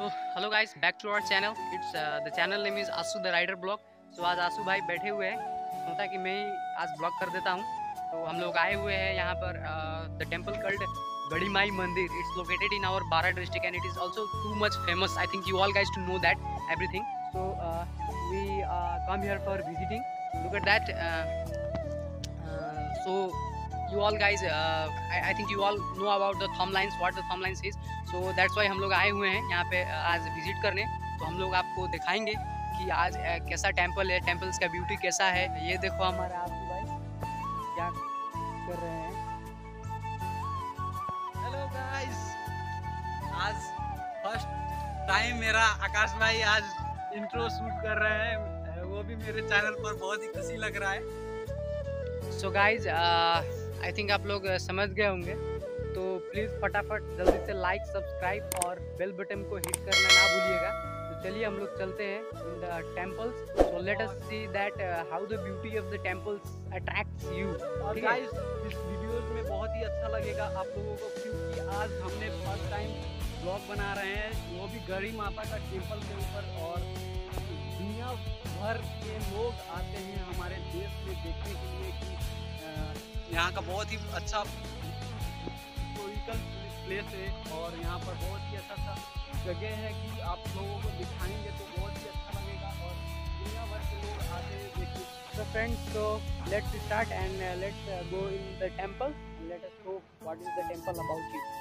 तो hello guys, back to our channel. It's the channel name is Aasu the rider vlog. So आज आसू भाई बैठे हुए हैं, सोचा कि मैं ही आज ब्लॉग कर देता हूँ। तो हम लोग आए हुए हैं यहाँ पर the temple called Gadhi Mai Mandir. It's located in our Bara district and it is also too much famous. I think you all guys to know that everything. So we come here for visiting. Look at that. So you all guys, I think you all know about the thumb lines, what the thumb lines is. So that's why हम लोग आए हुए हैं यहाँ पे आज visit करने। तो हम लोग आपको दिखाएंगे कि आज कैसा टेम्पल है, टेम्पल्स का ब्यूटी कैसा है। ये देखो हमारा आसू भाई क्या कर रहे हैं। हेलो गाइस, आज फर्स्ट टाइम मेरा आकाश भाई आज इंट्रो शूट कर रहे हैं, वो भी मेरे चैनल पर। बहुत ही खुशी लग रहा है। सो गाइज आई थिंक आप लोग समझ गए होंगे, तो प्लीज़ फटाफट जल्दी से लाइक, सब्सक्राइब और बेल बटन को हिट करना ना भूलिएगा। तो चलिए हम लोग चलते हैं in the temples. So let us see that how the beauty of the temples attracts you. और गाइस, इस वीडियोस में बहुत ही अच्छा लगेगा आप लोगों को, क्योंकि आज हमने फर्स्ट टाइम ब्लॉग बना रहे हैं, वो भी गढ़ी माता का टेम्पल के ऊपर। और दुनिया भर के लोग आते हैं हमारे देश में देखने के लिए कि यहाँ का बहुत ही अच्छा हिस्टोरिकल प्लेस है और यहाँ पर बहुत ही अच्छा जगह है कि आप लोगों को दिखाएंगे तो बहुत ही अच्छा लगेगा। और दुनिया भर के लोग आते हैं देखिए। So friends, so let's start and let's go in the temple and let us know what is the temple about you.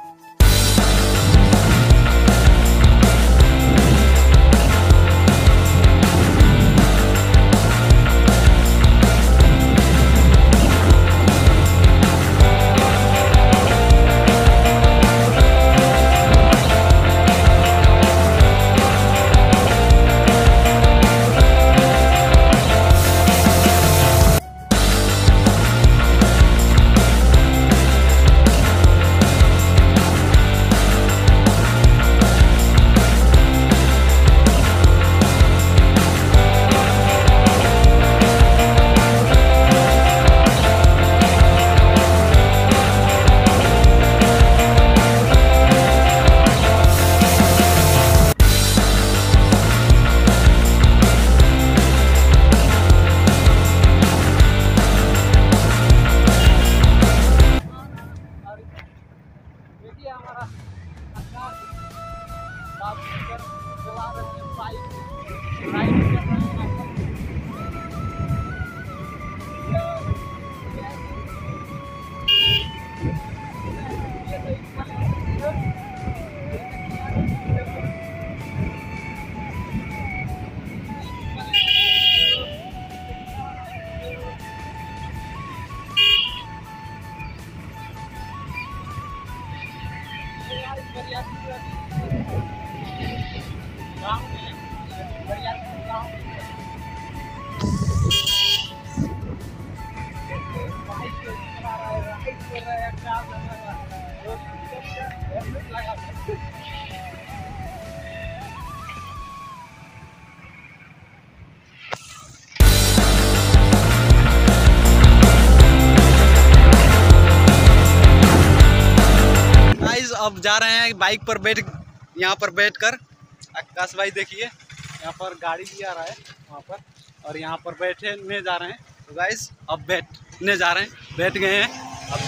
अब जा रहे हैं बाइक पर बैठ, यहाँ पर बैठकर। आकाश भाई देखिए, यहाँ पर गाड़ी भी आ रहा है वहाँ पर, और यहाँ पर बैठने जा रहे हैं। तो गाइस अब बैठने जा रहे हैं, बैठ गए हैं। अब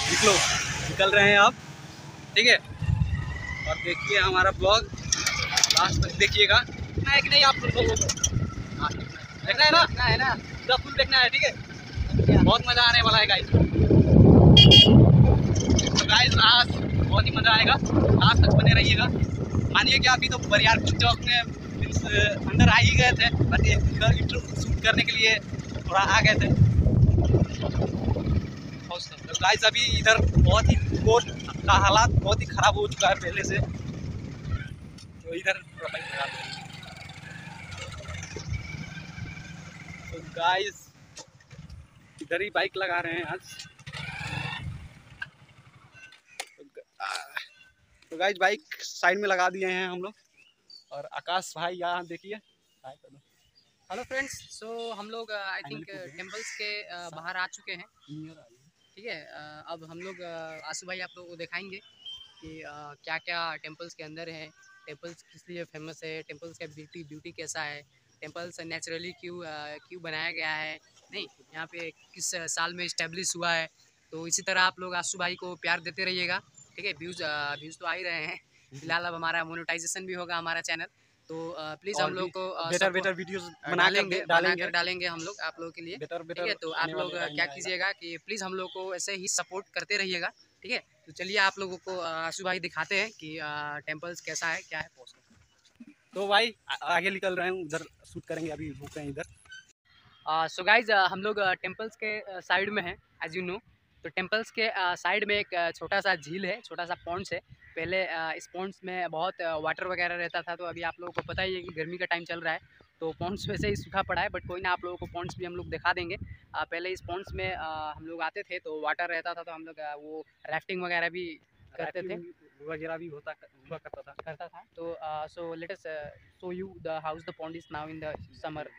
निकल रहे हैं आप, ठीक है। और देखिए हमारा ब्लॉग लास्ट तक देखिएगा। देखना है कि नहीं आप लोगों को? देखना है ना? पूरा फुल देखना है, ठीक है। बहुत मज़ा आने वाला है गाइस। तो गाइस आज बहुत ही मज़ा आएगा, लास्ट तक बने रहिएगा। मानिए कि अभी तो बरियारपुर चौक में मीन्स अंदर आ ही गए थे, बट इधर इंट्रो शूट करने के लिए थोड़ा आ गए थे। तो गाइस अभी इधर बहुत ही रोड का हालात बहुत ही ख़राब हो चुका है पहले से, तो इधर थोड़ा बाइक लगा दें। तो गाइस इधर ही बाइक लगा रहे हैं आज। तो गाइस बाइक साइड में लगा दिए हैं हम लोग। और आकाश भाई यहाँ देखिए। हेलो फ्रेंड्स, सो हम लोग आई थिंक टेम्पल्स के बाहर आ चुके हैं, ठीक है। अब हम लोग आसू भाई आप लोगों को दिखाएंगे कि क्या क्या टेम्पल्स के अंदर है, टेम्पल्स किस लिए फेमस है, टेम्पल्स का ब्यूटी कैसा है, टेम्पल्स नेचुरली क्यों बनाया गया है, नहीं यहाँ पे किस साल में इस्टेब्लिश हुआ है। तो इसी तरह आप लोग आशु भाई को प्यार देते रहिएगा, ठीक है। व्यूज़ तो आ ही रहे हैं फिलहाल। अब हमारा मोनेटाइजेशन भी होगा हमारा चैनल, तो प्लीज़ हम लोग को बेटर वीडियोस डालेंगे हम लोग आप लोगों के लिए, ठीक है। तो आप लोग क्या कीजिएगा कि प्लीज़ हम लोग को ऐसे ही सपोर्ट करते रहिएगा, ठीक है। तो चलिए आप लोगों को आशु भाई दिखाते हैं कि टेम्पल्स कैसा है, क्या है पोस्ट। तो भाई आगे निकल रहे हैं, उधर शूट करेंगे, अभी रुक रहे हैं इधर। सो गाइज हम लोग टेम्पल्स के साइड में हैं एज यू नो। तो टेम्पल्स के साइड में एक छोटा सा झील है, छोटा सा पॉन्ड्स है। पहले इस पॉन्ड्स में बहुत वाटर वगैरह रहता था, तो अभी आप लोगों को पता ही है कि गर्मी का टाइम चल रहा है, तो पॉन्ड्स वैसे ही सूखा पड़ा है। बट कोई ना, आप लोगों को पॉन्ड्स भी हम लोग दिखा देंगे। पहले इस पॉन्ड्स में हम लोग आते थे तो वाटर रहता था, तो हम लोग वो राफ्टिंग वगैरह भी करते थे, वगैरह भी हुआ करता था। तो so let us show you the house the pond is now in the summer.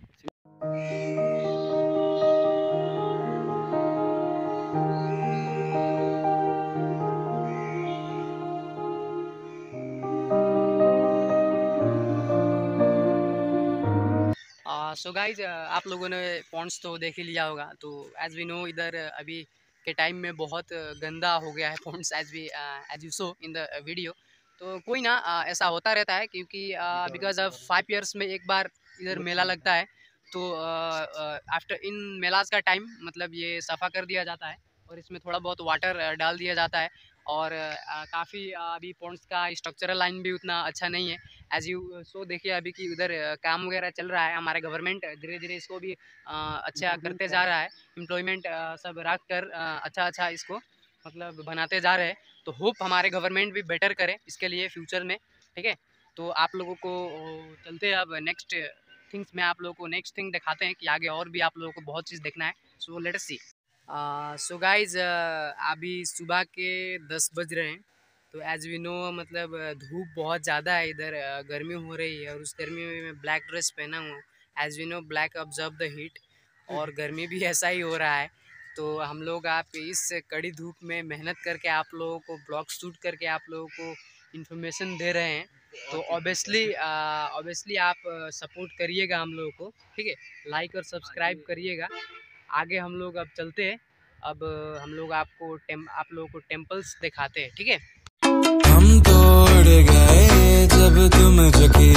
So guys आप लोगों ने पॉन्ड्स तो देख ही लिया होगा। तो एज वी नो इधर अभी के टाइम में बहुत गंदा हो गया है ponds, as you saw in the video. तो कोई ना, ऐसा होता रहता है क्योंकि बिकॉज ऑफ 5 ईयर्स में एक बार इधर मेला लगता है। तो आफ्टर इन मेलाज का टाइम मतलब ये सफ़ा कर दिया जाता है और इसमें थोड़ा बहुत वाटर डाल दिया जाता है। और काफ़ी अभी पॉन्ड्स का स्ट्रक्चरल लाइन भी उतना अच्छा नहीं है एज यू सो। देखिए अभी कि उधर काम वगैरह चल रहा है, हमारे गवर्नमेंट धीरे धीरे इसको भी अच्छा करते जा रहा है। एम्प्लॉयमेंट सब रख कर अच्छा इसको मतलब बनाते जा रहे हैं। तो होप हमारे गवर्नमेंट भी बेटर करे इसके लिए फ्यूचर में, ठीक है। तो आप लोगों को चलते हैं अब नेक्स्ट थिंग्स में, आप लोगों को नेक्स्ट थिंग दिखाते हैं कि आगे और भी आप लोगों को बहुत चीज़ देखना है। सो लेट अस सी। सो गाइज अभी सुबह के 10 बज रहे हैं। तो एज वी नो मतलब धूप बहुत ज़्यादा है इधर, गर्मी हो रही है और उस गर्मी में मैं ब्लैक ड्रेस पहना हूँ। As we know black observe the heat, और गर्मी भी ऐसा ही हो रहा है। तो हम लोग आप इस कड़ी धूप में मेहनत करके आप लोगों को ब्लॉग शूट करके आप लोगों को इन्फॉर्मेशन दे रहे हैं। तो ऑब्वियसली आप सपोर्ट करिएगा हम लोगों को, ठीक है। लाइक और सब्सक्राइब करिएगा। आगे हम लोग अब चलते हैं, अब हम लोग आप लोगों को टेम्पल्स दिखाते हैं, ठीक है। हम तोड़ गए जब तुम झुके,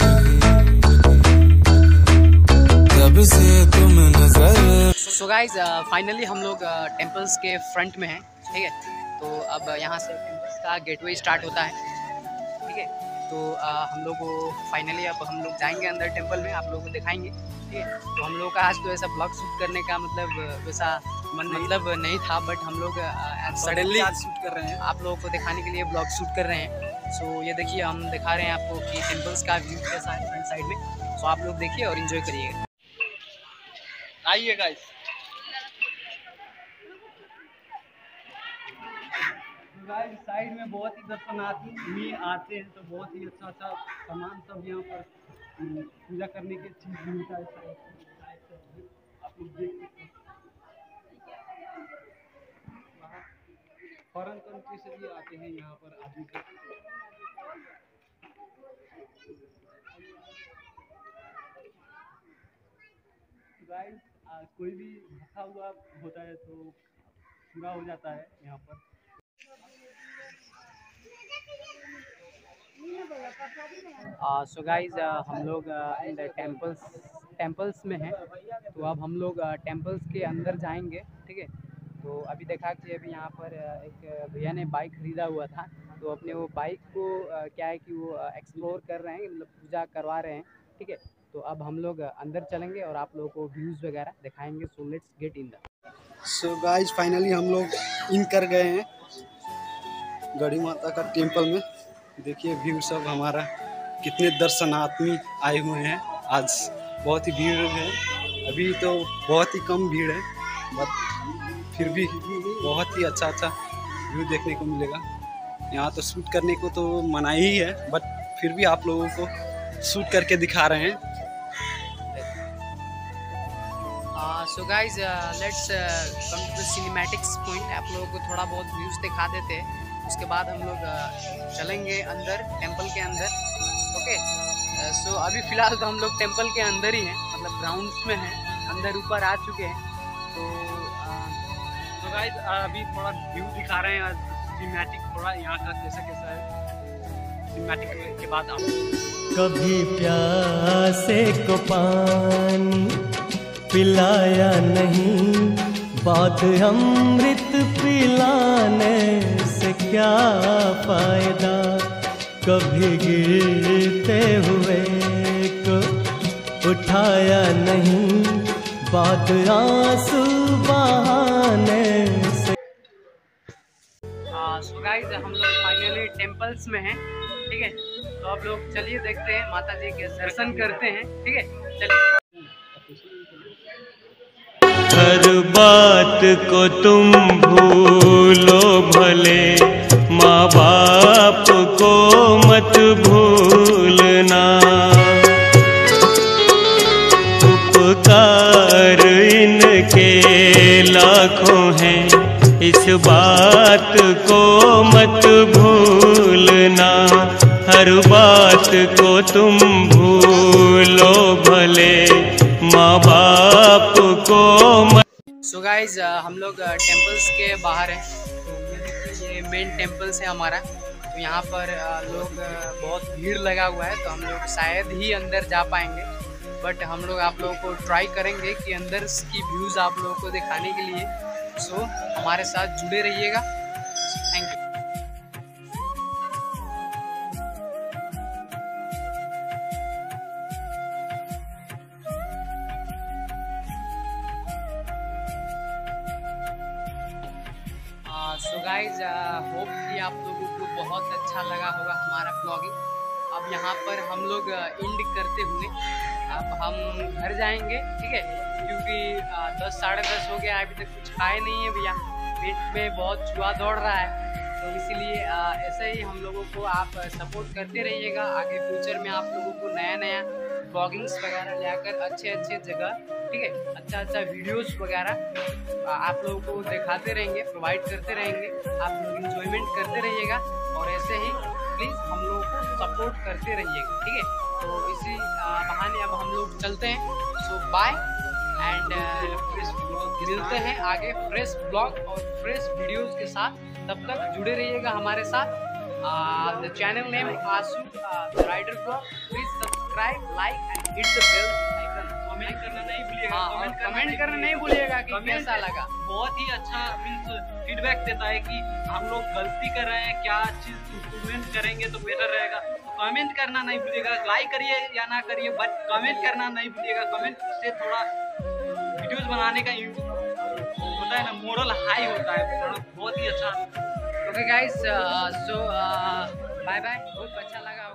तब से तुम नजर। सो गाइज फाइनली हम लोग टेम्पल्स के फ्रंट में हैं, ठीक है। तो अब यहाँ से टेम्पल्स का गेटवे स्टार्ट होता है, ठीक है। तो हम लोग फाइनली अब हम लोग जाएंगे अंदर टेम्पल में, आप लोगों को दिखाएंगे, ठीक है। तो हम लोग का आज तो ऐसा ब्लॉग शूट करने का मतलब वैसा मतलब नहीं था, बट हम लोग सडनली शूट कर रहे हैं, आप लोगों को दिखाने के लिए ब्लॉग शूट कर रहे हैं। सो ये देखिए हम दिखा रहे हैं आपको कि टेम्पल्स का व्यू कैसा है फ्रंट साइड में। सो आप लोग देखिए और इन्जॉय करिएगा। आइए गाइस। साइड में बहुत ही दर्शनार्थी आते हैं, तो बहुत ही अच्छा सामान सब यहाँ पर पूजा करने की चीज मिलता है। आप लोग देख सकते हैं, फॉरेन कंट्री से भी आते हैं यहाँ पर आदमी। गाइस कोई भी भूखा हुआ होता है तो पूरा हो जाता है यहाँ पर। सो गाइज हम लोग इन द टेम्पल्स में हैं। तो अब हम लोग टेम्पल्स के अंदर जाएंगे, ठीक है। तो अभी देखा कि अभी यहाँ पर एक भैया ने बाइक ख़रीदा हुआ था, तो अपने वो बाइक को क्या है कि वो एक्सप्लोर कर रहे हैं, मतलब पूजा करवा रहे हैं, ठीक है। तो अब हम लोग अंदर चलेंगे और आप लोगों को व्यूज़ वगैरह दिखाएंगे। So let's get in the. So guys finally हम लोग इन कर गए हैं गढ़ी माता का टेम्पल में। देखिए व्यू सब हमारा, कितने दर्शनार्थी आए हुए हैं। आज बहुत ही भीड़ है, अभी तो बहुत ही कम भीड़ है, बट फिर भी बहुत ही अच्छा व्यू देखने को मिलेगा। यहाँ तो शूट करने को तो मना ही है, बट फिर भी आप लोगों को शूट करके दिखा रहे हैं। So guys let's come to the cinematics point. आप लोगों को थोड़ा बहुत व्यूज़ दिखा देते हैं। उसके बाद हम लोग चलेंगे अंदर, टेंपल के अंदर। ओके, सो अभी फ़िलहाल तो हम लोग टेंपल के अंदर ही हैं, मतलब ग्राउंड्स में हैं, अंदर ऊपर आ चुके हैं। तो गाइस अभी थोड़ा व्यू दिखा रहे हैं, सिनेमैटिक थोड़ा यहाँ का कैसा कैसा है, सिनेमैटिक के बाद आप कभी प्यासे को पानी पिलाया नहीं, बाद अमृत पिलाने से क्या फायदा। कभी गिरते हुए को उठाया नहीं, बाद आंसू बहाने से। सो गाइस हम लोग फाइनली टेंपल्स में हैं, ठीक है। तो आप लोग चलिए देखते हैं, माता जी के दर्शन करते हैं, ठीक है। चलिए। हर बात को तुम भूलो भले, माँ बाप को मत भूलना। उपकार इनके लाखों हैं, इस बात को मत भूलना। हर बात को तुम भूलो भले, माँ बाप को मत। सो गाइज हम लोग टेंपल्स के बाहर हैं, तो ये मेन टेंपल्स है हमारा। तो यहाँ पर लोग बहुत भीड़ लगा हुआ है, तो हम लोग शायद ही अंदर जा पाएंगे, बट हम लोग आप लोगों को ट्राई करेंगे कि अंदर की व्यूज़ आप लोगों को दिखाने के लिए। सो हमारे साथ जुड़े रहिएगा। Thank you. So guys hope कि आप लोगों को बहुत अच्छा लगा होगा हमारा ब्लॉगिंग। अब यहाँ पर हम लोग एंड करते हुए अब हम घर जाएंगे, ठीक है, क्योंकि 10 साढ़े 10 हो गया, अभी तक कुछ खाए नहीं है भैया, पेट में बहुत चूहा दौड़ रहा है। तो इसीलिए ऐसे ही हम लोगों को आप सपोर्ट करते रहिएगा। आगे फ्यूचर में आप लोगों को नया नया ब्लॉगिंग्स वगैरह लाकर अच्छे जगह, ठीक है, अच्छा वीडियोस वगैरह आप लोगों को दिखाते रहेंगे, प्रोवाइड करते रहेंगे। आप लोग इंजॉयमेंट करते रहिएगा और ऐसे ही प्लीज़ हम लोगों को सपोर्ट करते रहिएगा, ठीक है। तो इसी बहाने अब हम लोग चलते हैं। सो बाय एंड मिलते हैं आगे फ्रेश ब्लॉग और फ्रेश वीडियोस के साथ। तब तक जुड़े रहिएगा हमारे साथ। The channel name Aasu the rider vlog. Please subscribe, like and hit the bell icon. Comment करना नहीं भूलिएगा। हाँ, कमेंट करना नहीं भूलिएगा कि कैसा लगा। बहुत ही अच्छा मीन्स फीडबैक देता है कि हम लोग गलती कर रहे हैं, क्या चीज़ इम्प्रूवमेंट करेंगे तो बेटर रहेगा। तो कमेंट करना नहीं भूलिएगा। लाइक करिए या ना करिए, बट कमेंट करना नहीं भूलिएगा। कमेंट से थोड़ा वीडियोस बनाने का होता है ना, मोरल हाई होता है, बहुत ही अच्छा। Okay guys, so bye bye. बहुत अच्छा लगा।